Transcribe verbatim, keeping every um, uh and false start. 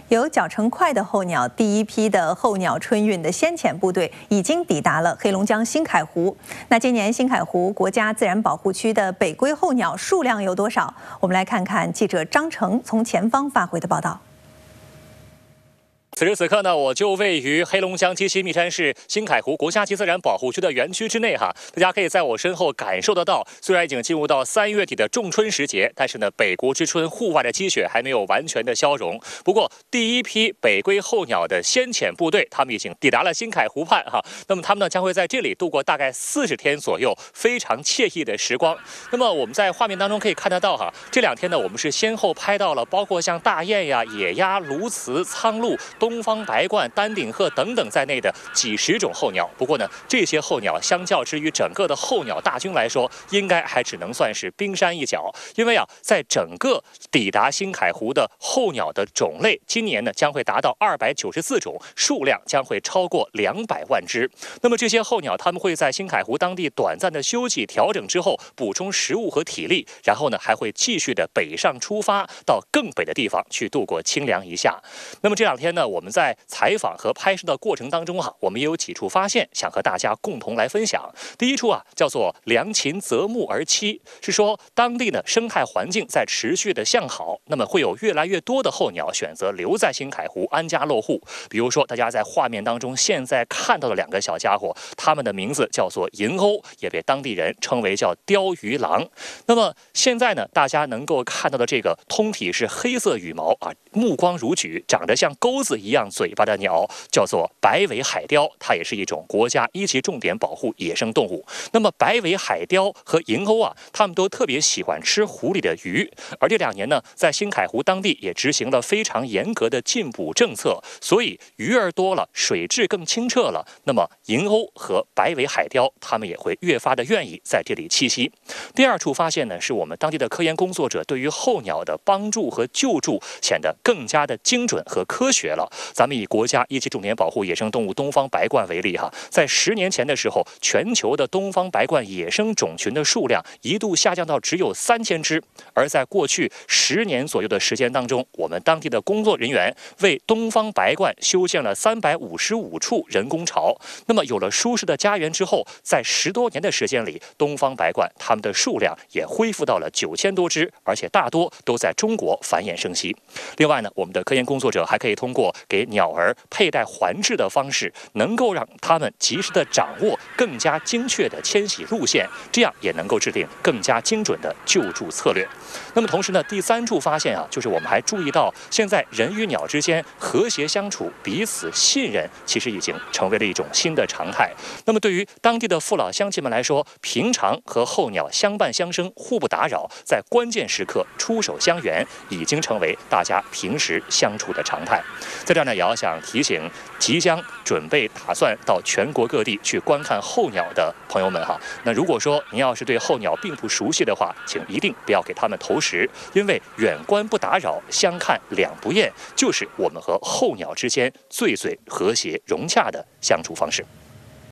有脚程快的候鸟，第一批的候鸟春运的先遣部队已经抵达了黑龙江新凯湖。那今年新凯湖国家自然保护区的北归候鸟数量有多少？我们来看看记者张成从前方发回的报道。 此时此刻呢，我就位于黑龙江鸡西密山市新凯湖国家级自然保护区的园区之内哈。大家可以在我身后感受得到，虽然已经进入到三月底的仲春时节，但是呢，北国之春户外的积雪还没有完全的消融。不过，第一批北归候鸟的先遣部队，他们已经抵达了新凯湖畔哈。那么他们呢，将会在这里度过大概四十天左右非常惬意的时光。那么我们在画面当中可以看得到哈，这两天呢，我们是先后拍到了包括像大雁呀、野鸭、鸬鹚、苍鹭、 东方白鹳、丹顶鹤等等在内的几十种候鸟。不过呢，这些候鸟相较之于整个的候鸟大军来说，应该还只能算是冰山一角。因为啊，在整个抵达新凯湖的候鸟的种类，今年呢将会达到二百九十四种，数量将会超过两百万只。那么这些候鸟，它们会在新凯湖当地短暂的休息调整之后，补充食物和体力，然后呢还会继续的北上出发，到更北的地方去度过清凉一夏。那么这两天呢，我们在 在采访和拍摄的过程当中哈，我们也有几处发现，想和大家共同来分享。第一处啊，叫做良禽择木而栖，是说当地呢生态环境在持续的向好，那么会有越来越多的候鸟选择留在新凯湖安家落户。比如说，大家在画面当中现在看到的两个小家伙，它们的名字叫做银鸥，也被当地人称为叫鲷鱼郎。那么现在呢，大家能够看到的这个通体是黑色羽毛啊，目光如炬，长得像钩子一样 嘴巴的鸟叫做白尾海雕，它也是一种国家一级重点保护野生动物。那么白尾海雕和银鸥啊，它们都特别喜欢吃湖里的鱼。而这两年呢，在新凯湖当地也执行了非常严格的禁捕政策，所以鱼儿多了，水质更清澈了。那么银鸥和白尾海雕，它们也会越发的愿意在这里栖息。第二处发现呢，是我们当地的科研工作者对于候鸟的帮助和救助显得更加的精准和科学了。 咱们以国家一级重点保护野生动物东方白鹳为例哈，在十年前的时候，全球的东方白鹳野生种群的数量一度下降到只有三千只。而在过去十年左右的时间当中，我们当地的工作人员为东方白鹳修建了三百五十五处人工巢。那么有了舒适的家园之后，在十多年的时间里，东方白鹳它们的数量也恢复到了九千多只，而且大多都在中国繁衍生息。另外呢，我们的科研工作者还可以通过 给鸟儿佩戴环质的方式，能够让它们及时的掌握更加精确的迁徙路线，这样也能够制定更加精准的救助策略。那么同时呢，第三处发现啊，就是我们还注意到，现在人与鸟之间和谐相处、彼此信任，其实已经成为了一种新的常态。那么对于当地的父老乡亲们来说，平常和候鸟相伴相生、互不打扰，在关键时刻出手相援，已经成为大家平时相处的常态。 在这儿呢，也要想提醒即将准备打算到全国各地去观看候鸟的朋友们哈。那如果说您要是对候鸟并不熟悉的话，请一定不要给它们投食，因为远观不打扰，相看两不厌，就是我们和候鸟之间最最和谐融洽的相处方式。